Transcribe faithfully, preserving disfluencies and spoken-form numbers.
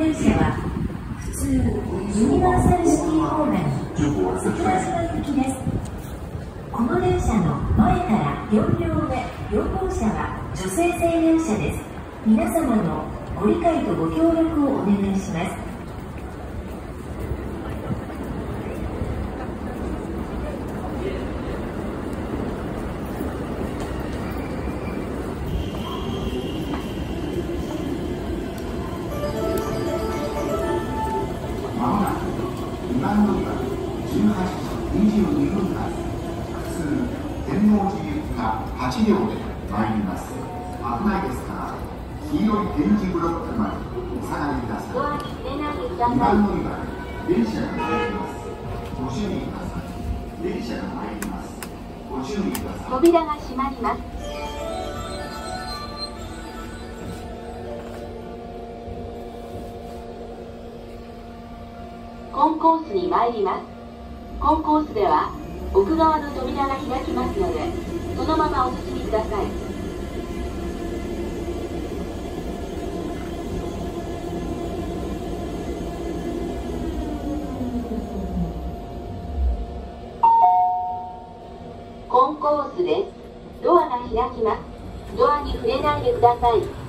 電車は普通ユニバーサルシティ方面桜島行きです。この電車の前からよん両目よん号車は女性専用車です。皆様のご理解とご協力をお願いします。 まもなく今乗り場じゅうはちじにじゅうにふん発普通天王寺行きがはち両で参ります。危ないですから黄色い点字ブロックまでお下がりください。今乗り場で電車が参ります。ご注意ください。電車が参ります。ご注意ください。 扉が閉まります。コンコースに参ります。コンコースでは奥側の扉が開きますので、そのままお進みください。コンコースです。ドアが開きます。ドアに触れないでください。